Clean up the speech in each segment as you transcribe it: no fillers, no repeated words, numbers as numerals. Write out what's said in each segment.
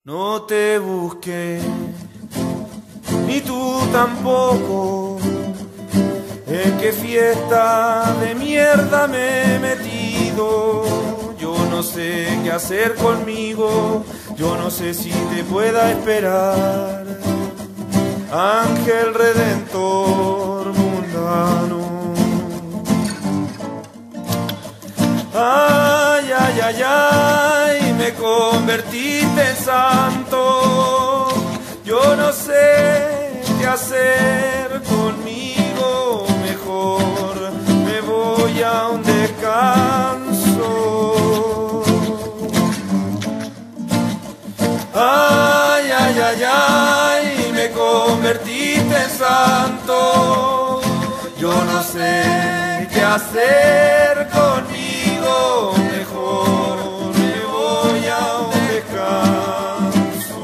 No te busqué, ni tú tampoco. ¿En qué fiesta de mierda me he metido? Yo no sé qué hacer conmigo, yo no sé si te pueda esperar. Ángel redentor mundano. Ay, ay, ay, ay, me convertiste en santo. Yo no sé qué hacer conmigo, mejor me voy a un descanso. Ay, ay, ay, ay, me convertiste en santo. Yo no sé qué hacer conmigo, mejor me voy a un descanso.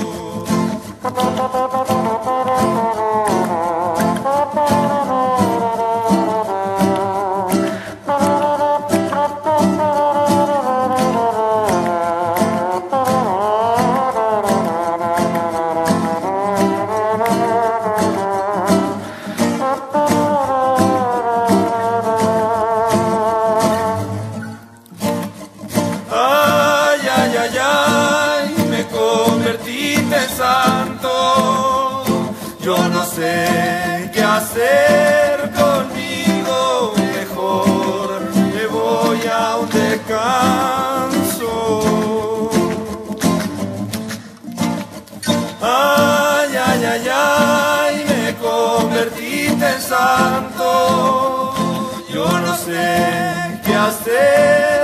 Santo, yo no sé qué hacer conmigo, mejor me voy a un descanso. Ay, ay, ay, ay, me convertiste en santo, yo no sé qué hacer